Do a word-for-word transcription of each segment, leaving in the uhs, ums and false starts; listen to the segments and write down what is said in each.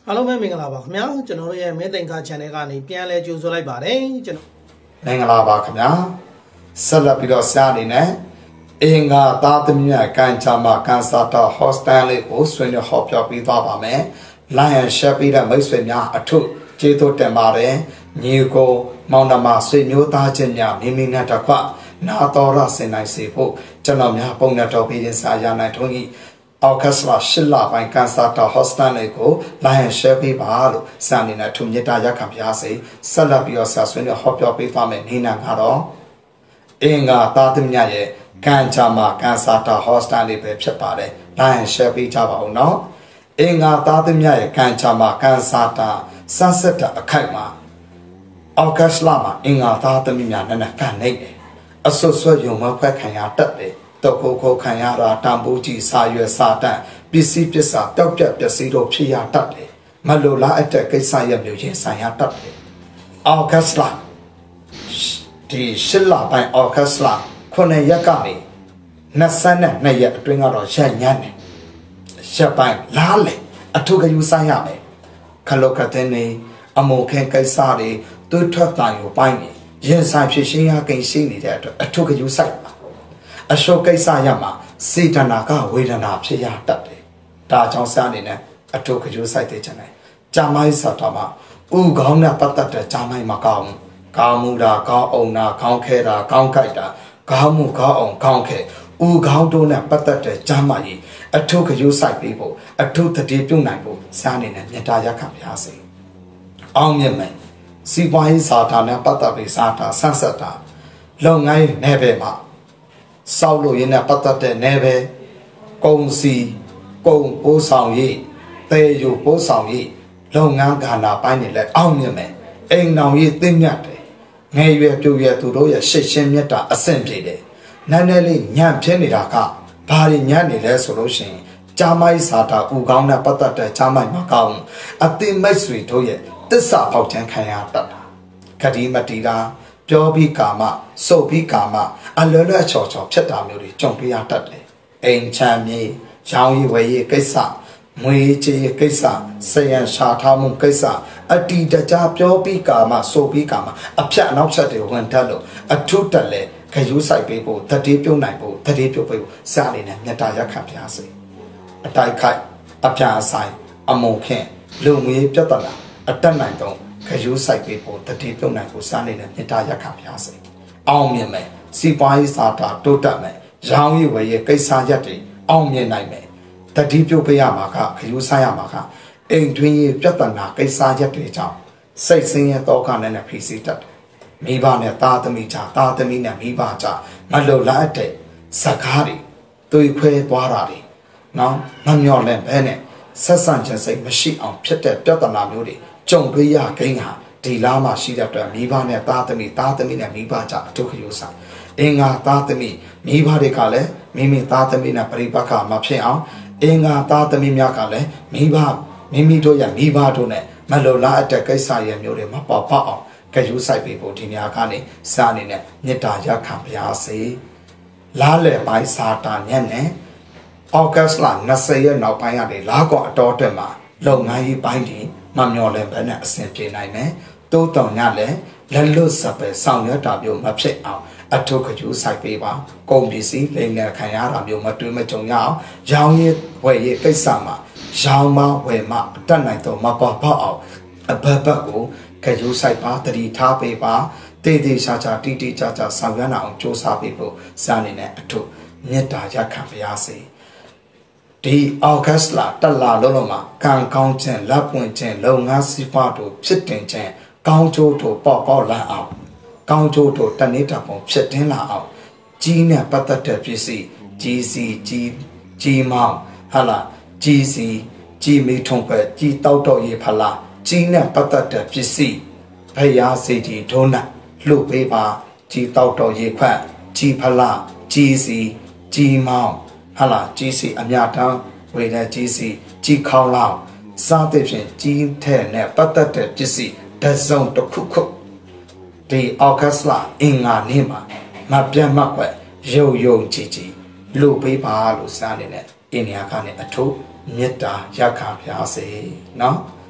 အားလုံးပဲမင်္ဂလာပါခင်ဗျာကျွန်တော်တို့ရဲ့မဲသင်္ကာ channel ကနေပြန်လဲကြိုဆိုလိုက်ပါတယ်ကျွန်တော်မင်္ဂလာပါခင်ဗျာဆက်လက်ပြီးတော့ဆရာအနေနဲ့အင်္ဂါသားသမီးများကန်ချာမှာကန်စာတာ hostel လေးကိုဆွေးနွေးဟောပြောပေးသွားပါမယ်။ Lion share ပြီးတဲ့မိတ်ဆွေများအထုကျေးဇူးတင်ပါတယ်။ညီကိုမောင်နှမဆွေမျိုးသားချင်းများမိမိနဲ့တကွနာတော်ရစင်နိုင်စေဖို့ကျွန်တော်များပုံနဲ့တော်ပြီးရင်စာရနိုင်ထုံးကြီးအောက်ကစလာရှစ်လပိုင်းကန်စာတာ hostel လေးကို Lion share ပေးပါလို့စာအနေနဲ့ထုံမြတ်တာရခံပြားစေဆက်လက်ပြီးတော့ဆရာဆွေးနွေးဟောပြောပေးသွားမယ်နေနာကတော့အင်္ဂါသားသမီးများရဲ့ကန်ချာမှာကန်စာတာ hostel လေးပဲဖြစ်ပါတယ်။ Lion share ပေးကြပါဦးနော်။အင်္ဂါသားသမီးများရဲ့ကန်ချာမှာကန်စာတာစမ်းစစ်တာအခိုက်မှာအောက်ကစလာမှာအင်္ဂါသားသမီးများနဲ့နဲ့ကန်နေတယ်။အဆွတ်ဆွတ်ယုံမဖွက်ခံရတတ်တယ်။တကုတ်ခုတ်ခံရတာတံပိုးကြီးစာရွယ်စာတန်ပစ္စည်းပစ္စည်းတောက်ပြက်ပစ္စည်းတို့ဖြစ်ရတတ်တယ်။မလိုလားအတဲ့ကိစ္စရဲ့မျိုးချင်းဆိုင်ရတတ်တယ်။အောက်ကစလာဒီရှစ်လပိုင်းအောက်ကစလာခုနှစ်ရက်ကနေနှစ်ဆန်းနဲ့နှစ်ရက်အတွင်းကတော့ရက်ညံ့တယ်ရက်ပိုင်းလားလေအထုကယူဆိုင်ရမယ်ခလုတ်ကတဲ့နေအမုံခဲကိစ္စတွေတွေးထွက်တာယူပိုင်းနေရင်ဆိုင်ဖြစ်ရှင်းရကိန်းရှိနေတဲ့အတွက်အထုကယူဆိုင်ပါအရှုပ်ကိစ္စရမှာစေတနာကဝေဒနာဖြစ်ရတတ်တယ်ဒါကြောင့်စအနေနဲ့အထုကယူဆိုင်တဲ့ချက်နဲ့ကြာမိုင်းစာတော်မှာဥကောင်းနဲ့ပတ်သက်တဲ့ကြာမိုင်းမကောင်းကောင်းမှုတာကောင်းအောင်တာကောင်းခဲတာကောင်းကြိုက်တာကောင်းမှုကောင်းအောင်ကောင်းခဲဥကောင်းတို့နဲ့ပတ်သက်တဲ့ကျမ်းမာရေးအထုကယူဆိုင်ပေးဖို့အထုတတိပြုတ်နိုင်ဖို့စားနေနဲ့မြတ်တာရခံပါစေအောင်မြတ်မယ်စီပွားရေးစာတာနဲ့ပတ်သက်ပြီးစာတာဆန်းဆက်တာလုပ်ငန်းနယ်ပယ်မှာစောက်လို့ရင်းနဲ့ပတ်သက်တဲ့နယ်ပယ်ကုံစီကုံပိုးဆောင်ရေးတေယူပိုးဆောင်ရေးလုပ်ငန်းကဏ္ဍပိုင်းတွေလည်းအောင်မြတ်မယ်အိမ်နောင်ရေးသိမြတ်တယ်ငယ်ရွယ်ပြူရွယ်သူတို့ရဲ့ရှစ်ရှင်းမြတ်တာအဆင့်ပြေတယ်နန်းနယ်လေးညံ့ဖြစ်နေတာကဘာတွေညံ့နေလဲဆိုလို့ရှိရင်ဂျာမိုင်းစာတာဥကောင်းနဲ့ပတ်သက်တဲ့ဂျာမိုင်းမကောင်းအသိမိတ်ဆွေတို့ရဲ့တစ္ဆာပေါက်ချမ်းခံရတတ်တာခတိမတီတာပြောပြီးကာမစုပ်ပြီးကာမအလွယ်လွယ်ချော်ချော်ဖြစ်တာမျိုးတွေကြုံတွေ့ရတတ်တယ်အိမ်ချမ်းမြေရောင်းရည်ဝယ်ရည်ကိစ္စငွေကြေးကိစ္စဆယံရှာထားမှုကိစ္စအတီတကြပြောပြီးကာမစုပ်ပြီးကာမအဖြတ်အနောက်ချက်တွေဝင်တတ်လို့အထုတက်လဲခယူးဆိုင်ပေးဖို့တတိပြုတ်နိုင်ဖို့တတိပြုတ်ပေးဖို့စားနေနဲ့မြတ်တာရက်ခံပြားစေအတိုက်ခိုက်အပြာဆိုင်အမုံခင့်လူငွေပြတ်တလာအတက်နိုင်တော့ခယူးဆိုင်ပေးဖို့တတိပြုတ်နိုင်ဖို့စားနေနဲ့မြတ်တာရက်ခံပြားစေအောင်မြင်မယ်စီပွားရေးစာတာတိုးတက်မယ်ရောင်းရည်ဝယ်ရည်ကိစ္စရက်တွေအောင်မြင်နိုင်မယ်တတိပြုတ်ပေးရမှာကခယူးဆိုင်ရမှာကအိမ်တွင်းရေးပြတ်တနာကိစ္စရက်တွေကြောင့်စိတ်ဆင်းရဲတော့ကနဲ့နဲ့ဖိစီတတ်တယ်မိဘနဲ့သားသမီးကြသားသမီးနဲ့မိဘကြမလုံလားတဲ့ဇကားတွေတွေ့ခွဲသွားတာတွေနော်မမျော်လင့်ဘဲနဲ့ဆက်ဆံခြင်းစိတ်မရှိအောင်ဖြစ်တဲ့ပြဿနာမျိုးတွေကြုံတွေ့ရကိန်းဟာဒီလားမှရှိတဲ့အတွက်မိဘနဲ့သားသမီးသားသမီးနဲ့မိဘကြအထုခရုဆိုင်အင်္ဂါသားသမီးမိဘတွေကလည်းမိမိသားသမီးနဲ့ပြိပက္ခမဖြစ်အောင်အင်္ဂါသားသမီးများကလည်းမိဘမိမိတို့ရဲ့မိဘတို့နဲ့မလုံလားတဲ့ကိစ္စရဲ့မျိုးတွေမပေါ်ပေါက်အောင်ကယူဆိုင်ပေးဖို့ဒီနေရာကနေစာအနေနဲ့မေတ္တာရခံပါရစေလားလေပိုင်းစာတာညက်နဲ့အောက်ကစလာနှစ်ဆယ်ရက်နောက်ပိုင်းရတယ်လားကောအတော်တက်မှာလုပ်ငန်းရေးပိုင်းဒီမမျော်လင့်ဘဲနဲ့အဆင်ပြေနိုင်မယ်တိုးတောင်ညလည်းလက်လွတ်စပယ်ဆောင်ရွက်တာမျိုးမဖြစ်အောင်အထုကယူဆိုင်ပေးပါကုန်ပစ္စည်းလိမ်လည်ခံရတာမျိုးမတွေးမကြုံရအောင်ရောင်းရည်ဝယ်ရည်ကိစ္စမှာရောင်းမဝယ်မအတက်နိုင်တော့မပေါ်ပေါက်အောင်အဘဘကိုခယူးဆိုင်ပါတတိထားပေးပါတေးသေးချာချာတိတိကျကျဆောင်ရွက်အောင်ကြိုးစားပေးဖို့စာနေနဲ့အထုမေတ္တာရခံပါရစေဒီအောက်ကစလာတက်လာလုံးလုံးမှာကံကောင်းခြင်းလက်ပွင့်ခြင်းလုံငန်းစီးပွားတို့ဖြစ်တင်ခြင်းကောင်းကျိုးတို့ပေါက်ပေါက်လာအောင်ကောင်းကျိုးတို့တနေ့တာပုံဖြစ်တင်လာအောင်ကြီးနဲ့ပတ်သက်တဲ့ပစ္စည်းကြီးစီကြီးကြီးမောင်းဟာလာကြီးစီကြီးမေထုံပဲကြီးတောက်တော့ရေဖလားကြီးနဲ့ပတ်သက်တဲ့ပစ္စည်းဖယားစေတီဒုံးနဲ့လှုပ်ပေးပါကြီးတောက်တော်ရေခွက်ကြီးဖလားကြီးစီကြီးမောင်းဟာလာကြီးစီအမြတမ်းဝေတဲ့ကြီးစီကြီးခေါင်းလောင်းစားတဲ့ဖြင့်ကြီးထဲနဲ့ပတ်သက်တဲ့ပစ္စည်းဓာတ်စုံတစ်ခုခုဒီအောက်ကစလာအင်္ဂါနေ့မှာမပြတ်မကွက်ရုံရုံကြည်ကြည်လှုပ်ပေးပါလို့စားနေတဲ့အိန္ဒိယကနေအထုမေတ္တာရခံပါစေနော်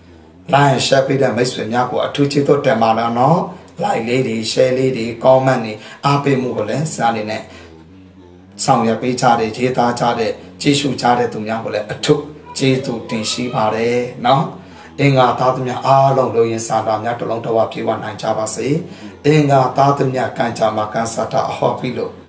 Like and share ပေးတဲ့မိတ်ဆွေများကိုအထူးချစ်တော်တင်ပါတော့နော် like လေးတွေ share လေးတွေ comment တွေအားပေးမှုကိုလည်းစာလေးနဲ့ဆောင်ရွက်ပေးကြတဲ့ရေးသားကြတဲ့ကြည့်ရှုကြတဲ့သူများကိုလည်းအထူးကျေးဇူးတင်ရှိပါတယ်နော်အင်္ဂါသားသမီးအားလုံးလိုရင်းစာတော်များတလုံးတော်ဝပြေဝနိုင်ကြပါစေအင်္ဂါသားသမီးကံကြမှာကံစားတာအဟောပြီးလို့